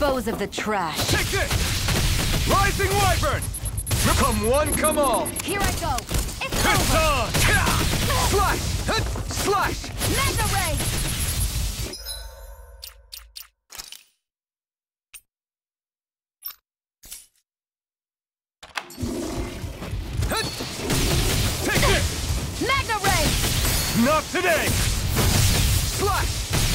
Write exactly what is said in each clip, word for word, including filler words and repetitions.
dispose of the trash. Take this! Rising Wyvern! Come one, come all! Here I go! It's Hit over! on! Slash! Hit! Slash! Mega Ray! Hit! Take this! Mega Ray! Not today! Slash!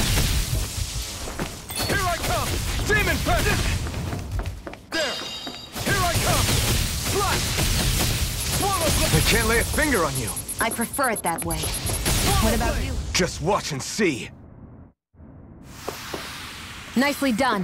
Here I come! Demon Presence! There! Here I come! Slash! Swallow! I can't lay a finger on you! I prefer it that way. What about you? Just watch and see. Nicely done.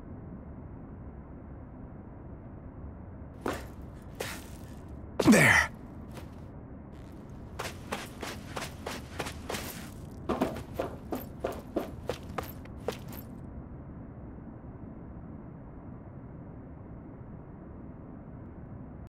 There.